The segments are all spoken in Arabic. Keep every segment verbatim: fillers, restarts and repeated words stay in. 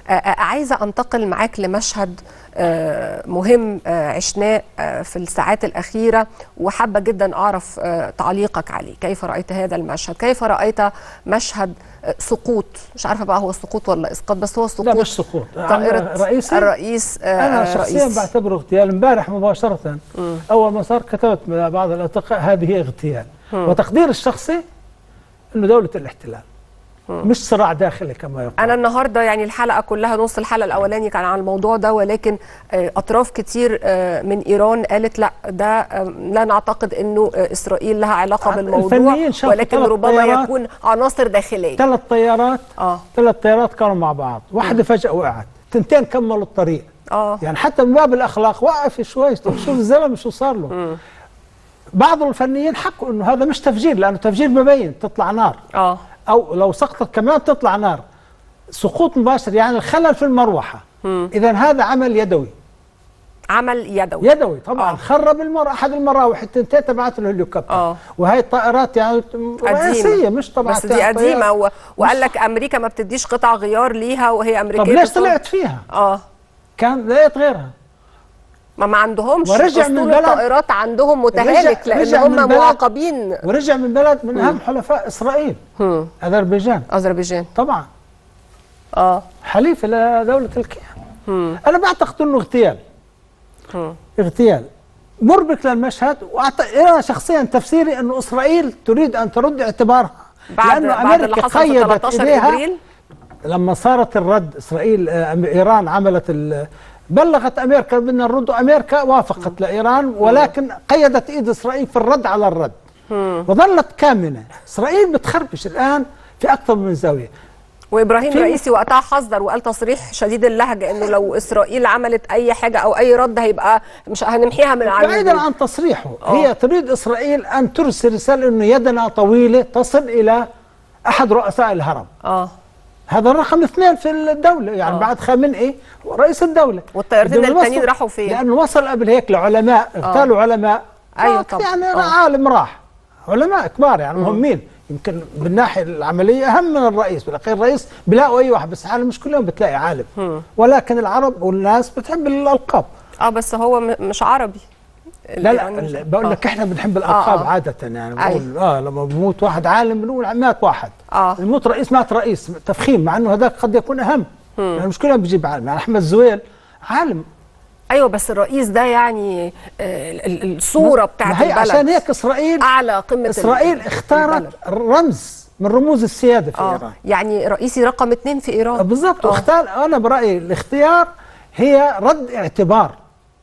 عايزة أنتقل معاك لمشهد مهم عشناه في الساعات الأخيرة، وحابة جدا أعرف تعليقك عليه. كيف رأيت هذا المشهد؟ كيف رأيت مشهد سقوط، مش عارفة بقى هو سقوط ولا إسقاط، بس هو سقوط. لا مش سقوط، طائرة رئيسي الرئيس. أنا شخصيا رئيس. بعتبره اغتيال. امبارح مباشرة م. أول ما صار كتبت بعض الأصدقاء هذه اغتيال، م. وتقدير الشخصي أنه دولة الاحتلال مش صراع داخلي كما يقول. أنا النهارده يعني الحلقة كلها، نص الحلقة الأولاني كان عن الموضوع ده، ولكن أطراف كتير من إيران قالت لا، ده لا نعتقد إنه إسرائيل لها علاقة بالموضوع، ولكن ربما يكون عناصر داخلية. ثلاث طيارات اه ثلاث طيارات كانوا مع بعض، واحدة فجأة وقعت، تنتين كملوا الطريق. اه يعني حتى من باب الأخلاق وقف شوي، شوف الزلمة شو صار له. م. بعض الفنيين حكوا إنه هذا مش تفجير، لأنه تفجير مبين تطلع نار. اه أو لو سقطت كمان تطلع نار. سقوط مباشر يعني الخلل في المروحة. إذا هذا عمل يدوي. عمل يدوي يدوي طبعا. آه. خرب المر أحد المراوح التنتين تبعت الهليكوبتر. اه وهي الطائرات يعني رئيسية مش طبعا، بس دي قديمة و... وقال لك أمريكا ما بتديش قطع غيار ليها وهي أمريكية. طب ليش طلعت فيها؟ اه كان لقيت غيرها. ما ما عندهمش ورجع من بلد الطائرات عندهم متهالك، لأن هم معاقبين. ورجع من بلد من أهم حلفاء إسرائيل، هم. أذربيجان. أذربيجان طبعا اه حليف لدولة الكيان. أنا بعتقد إنه اغتيال. هم. اغتيال مربك للمشهد. وأنا شخصيا تفسيري أنه إسرائيل تريد أن ترد اعتبارها، بعد لأنه بعد اللي حصل في ثلاثة عشر ابريل لما صارت الرد. إسرائيل إيران عملت بلغت أمريكا بدنا نرد، أمريكا وافقت لإيران، ولكن قيدت إيد إسرائيل في الرد على الرد. م. وظلت كامنة. إسرائيل بتخربش الآن في أكثر من زاوية. وإبراهيم رئيسي وقتها حذر وقال تصريح شديد اللهجة إنه لو إسرائيل عملت أي حاجة أو أي رد هيبقى مش هنمحيها من العالم. بعيدا عن تصريحه، أوه. هي تريد إسرائيل أن ترسل رسالة إنه يدنا طويلة تصل إلى أحد رؤساء الهرم. آه هذا الرقم اثنين في الدولة، يعني أوه. بعد خامنئي رئيس الدولة. والطيارتين الثانيين راحوا فين؟ لأنه وصل قبل هيك لعلماء، اغتالوا علماء. أيوة طبعا. يعني أوه. عالم راح، علماء كبار يعني مهمين، يمكن بالناحية العملية أهم من الرئيس. بالأخير الرئيس بيلاقوا أي واحد، بس العالم مش كل يوم بتلاقي عالم. م. ولكن العرب والناس بتحب الألقاب. اه بس هو مش عربي. لا لا بقول لك احنا بنحب الألقاب آه. عادة يعني. بقول اه لما بموت واحد عالم بنقول مات واحد. اه الموت رئيس مات رئيس، تفخيم، مع انه هذاك قد يكون أهم. يعني مش كل يوم بيجيب عالم. يعني أحمد زويل عالم. ايوه بس الرئيس ده يعني الصوره بتاعت هي البلد. عشان هيك اسرائيل اعلى قمه اسرائيل اختارت رمز من رموز السياده في آه. ايران. يعني رئيسي رقم اثنين في ايران بالضبط. واختار، انا برايي الاختيار هي رد اعتبار،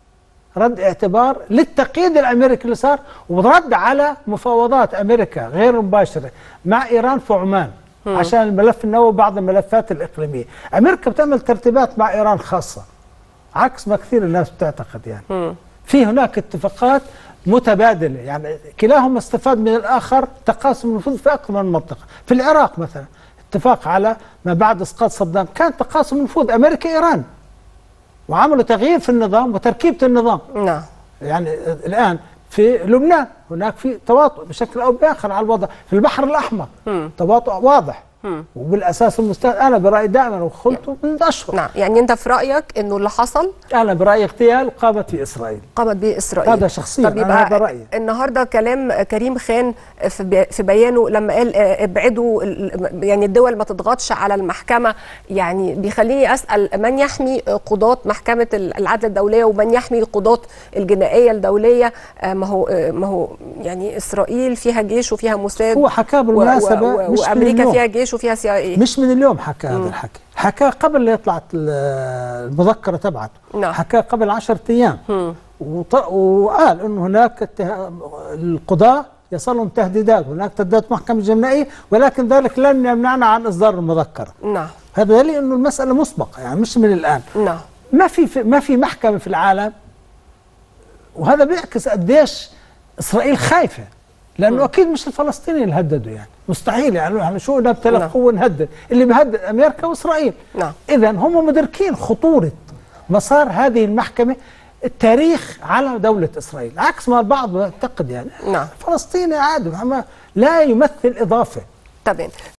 رد اعتبار للتقييد الامريكي اللي صار، ورد على مفاوضات امريكا غير مباشره مع ايران في عمان م. عشان الملف النووي وبعض الملفات الاقليميه. امريكا بتعمل ترتيبات مع ايران خاصه عكس ما كثير الناس بتعتقد. يعني م. في هناك اتفاقات متبادله، يعني كلاهما استفاد من الاخر تقاسم النفوذ في اكثر من منطقه. في العراق مثلا اتفاق على ما بعد اسقاط صدام كان تقاسم نفوذ امريكا ايران، وعملوا تغيير في النظام وتركيبه النظام. نعم. يعني الان في لبنان هناك في تواطؤ بشكل او باخر على الوضع. في البحر الاحمر م. تواطؤ واضح. م. وبالاساس المستند انا برايي دائما وقلته من اشهر. نعم. يعني انت في رايك انه اللي حصل، انا برايي اغتيال قامت في اسرائيل. قامت به اسرائيل. هذا شخصيا انا هذا رايي. النهارده كلام كريم خان في بيانه لما قال ابعدوا يعني الدول ما تضغطش على المحكمه، يعني بيخليني اسال من يحمي قضاة محكمه العدل الدوليه ومن يحمي قضاة الجنائيه الدوليه؟ ما هو ما هو يعني اسرائيل فيها جيش وفيها موساد. هو حكاه بالمناسبه و و مش وامريكا فيها جيش وفيها سي اي اي. مش من اليوم حكى هذا الحكي، حكاه قبل لا يطلعت المذكره تبعته. نعم. حكاه قبل عشرة ايام وقال انه هناك القضاة يصلهم تهديدات، هناك تهديدات محكمة جنائية، ولكن ذلك لن يمنعنا عن اصدار المذكرة. نعم. هذا دليل انه المسألة مسبقة، يعني مش من الان. نعم. ما في ما في محكمة في العالم، وهذا بيعكس قديش اسرائيل خايفة، لانه م. اكيد مش الفلسطينيين اللي هددوا، يعني مستحيل. يعني احنا شو نبتلى نعم. قوة نهدد، اللي بهدد امريكا واسرائيل. نعم. اذا هم مدركين خطورة مسار هذه المحكمة التاريخ على دولة إسرائيل، عكس ما البعض يعتقد. يعني نعم. فلسطيني عادي لا يمثل إضافة. طبعا.